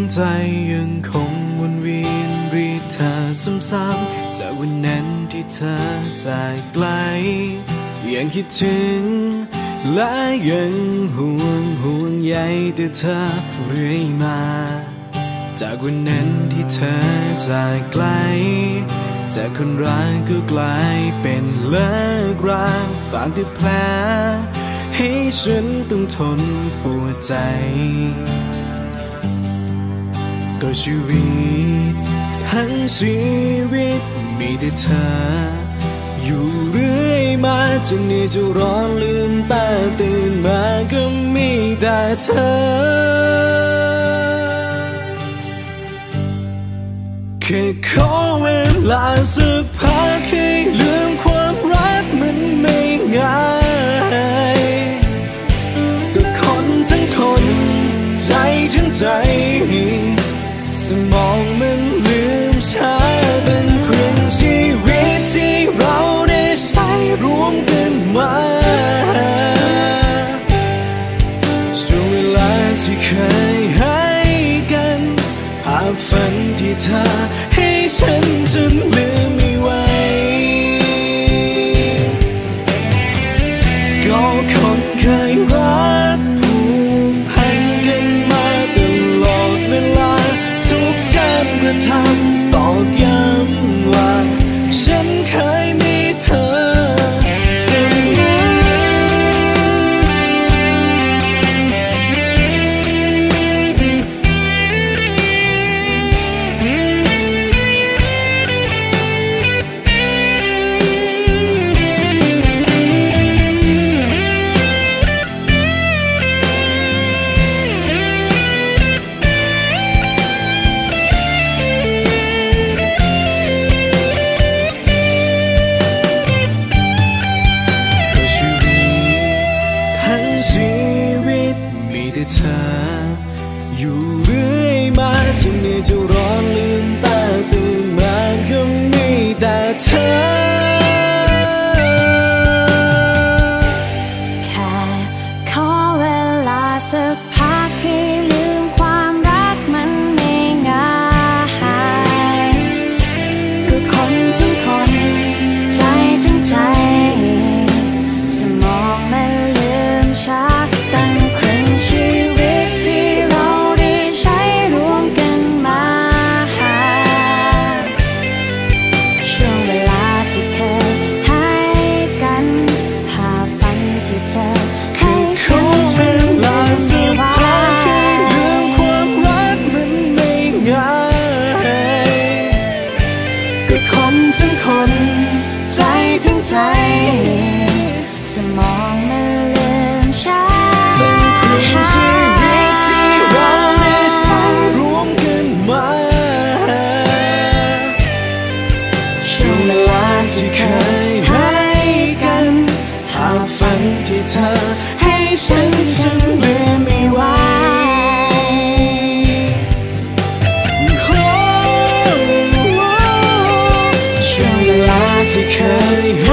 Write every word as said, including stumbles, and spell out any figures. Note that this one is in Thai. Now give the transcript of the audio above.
ใจยังคงวนเวียนเรียกเธอซ้ำๆจากวันนั้นที่เธอจากไกลยังคิดถึงและยังห่วงห่วงใยแต่เธอเรื่อยมาจากวันนั้นที่เธอจากไกลจากคนรักก็กลายเป็นเลิกราฝากแต่แผลให้ฉันต้องทนปวดใจก็ชีวิตทั้งชีวิตมีแต่เธออยู่เรื่อยมาจนนี่จะร้อนลืมตาตื่นมาก็มีแต่เธอแค่ขอเวลาสักพักให้ลืมความรักมันไม่ง่ายก็คนทั้งคนใจทั้งใจสมองมันลืมช้าเป็นครึ่งชีวิตที่เราได้ใช้ร่วมกันมาช่วงเวลาที่เคยให้กันภาพฝันที่เธอให้ฉันจนลืมไม่ไหวก็คนเคยรักผูกพันกันมาตลอดเวลาทุกการกระทำตอกย้ำว่าฉันเคยมีเธอเสมอชีวิตมีแต่เธออยู่เรื่อยมาจนนี่จะร้อนลืมตาตื่นมาก็มีแต่เธอแค่ขอเวลาสักพักให้ลืมความรักมันไม่ง่ายก็คนทั้งคนใจทั้งใจสมองมันชักตั้งครึ่งชีวิตที่เราได้ใช้ร่วมกันมาช่วงเวลาที่เคยให้กันภาพฝันที่เธอให้ฉันฉันลืมไม่ไหวลืมความรักมันไม่ง่ายก็คนทั้งคนใจทั้งใจสมองมันลืมช้าเป็นครึ่งชีวิตที่เราได้ใช้ร่วมกันมาช่วงเวลาที่เคยให้กันภาพฝันที่เธอให้ฉันฉันลืมไม่ไหวช่วงเวลาที่เคย